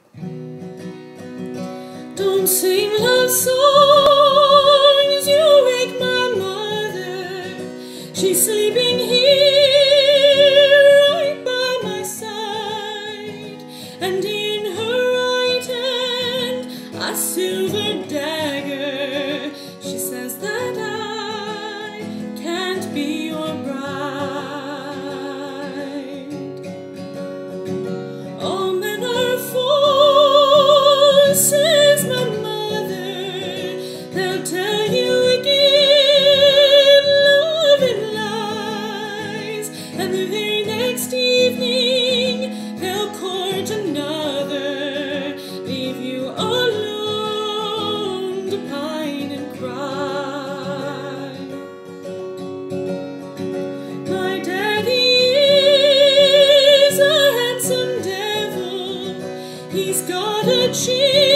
Don't sing love songs, you wake my mother. She's sleeping here right by my side, and in her right hand a silver dagger. She says that I can't be your bride. All men are false, says my mother. They'll tell you wicked loving lies, and the very next evening they'll court another, leave you alone to pine and cry. My daddy is a handsome devil. He's got a chin